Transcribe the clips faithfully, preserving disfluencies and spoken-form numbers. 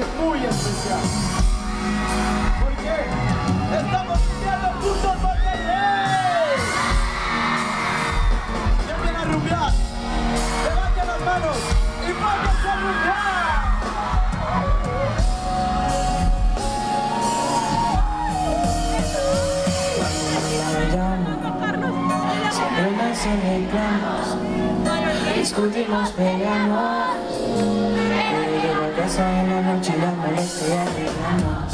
noche muy especial. ¿Por qué? Estamos viviendo juntos Monterrey. ¿Quién viene a rumbear? Levanten las manos y pónganse a rumbear. Siempre me sonreímos, discutimos, peleamos, pero llego a casa en la noche y la molestia arreglamos.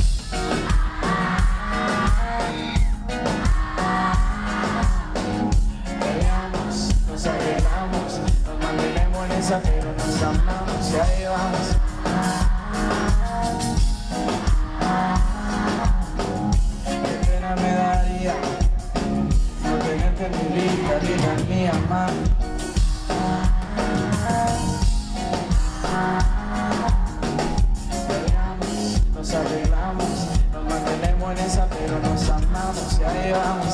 Peleamos, nos arreglamos, nos mantenemos en esa, pero nos amamos y ahí vamos. Qué pena me daría no tenerte en mi vida, vida mía, más. Peleamos, nos arreglamos, nos mantenemos en esa, pero nos amamos y ahí vamos.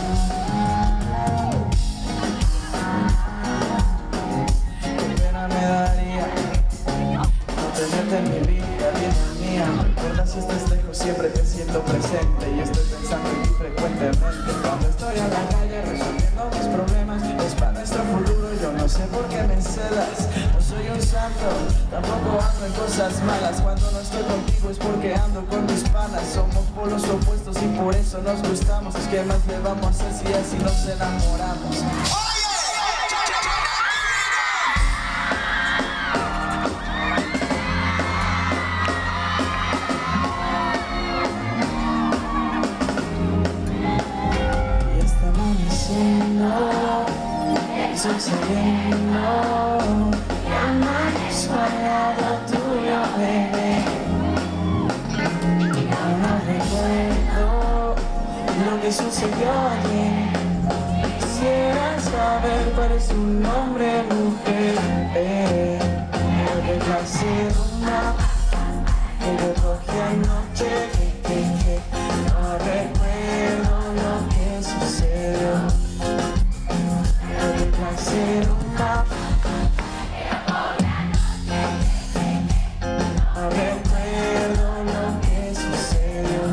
Qué pena me daría no tenerte en mi vida, vida mía. Recuerda si estás lejos, siempre te siento presente y estoy pensando en ti frecuentemente. Cuando estoy en la calle resolviendo mis problemas, es para nuestro futuro, yo no sé por qué me celas. No soy un santo, tampoco ando en cosas malas. Cuando no estoy contigo es porque ando con mis panas. Somos polos opuestos y por eso nos gustamos. ¿Qué más le vamos a hacer si así nos enamoramos? Sucediendo, ya no es guardado tuyo, bebé. Ya no recuerdo lo que sucedió ayer. Quisiera saber cuál es tu nombre, mujer. Eh, ¿qué clase de rumba que yo cogí anoche? Que, que, que no recuerdo lo que sucedió. Hacer un mapa no recuerdo lo que sucedió,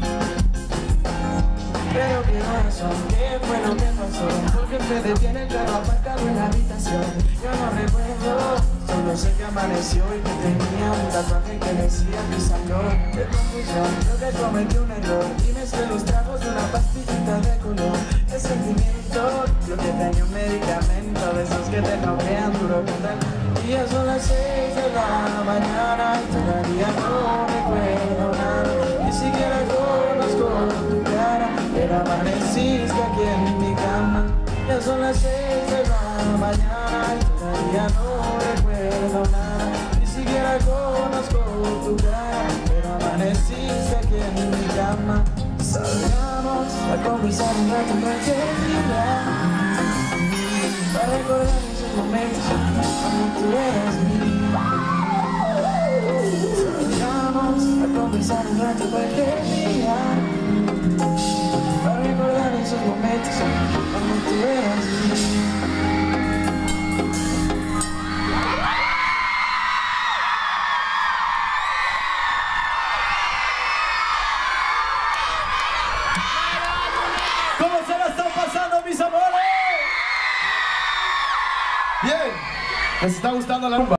pero qué razón, qué fue lo que pasó, porque se detiene el carro aparcado en la habitación. Yo no recuerdo, solo sé que amaneció y que tenía un tatuaje que decía pisando de confusión. Creo que cometí un error y mezclé los tragos de una pastillita de color. De sentimiento, yo que tenía un medicamento de esos que te noquean duro con tal. Y ya son las seis de la mañana y todavía no recuerdo nada. Ni siquiera conozco tu cara, pero amaneciste aquí en mi cama. Ya son las seis de la mañana y todavía no recuerdo nada. Ni siquiera conozco tu cara, pero amaneciste aquí en mi cama. Salgamos a conversar un rato cualquier día, para recordar esos momentos cuando tú eras mía. Salgamos a conversar un rato cualquier día, para recordar esos momentos cuando tú eras mía. ¿Cómo se la están pasando, mis amores? Bien, ¿les está gustando la rumba?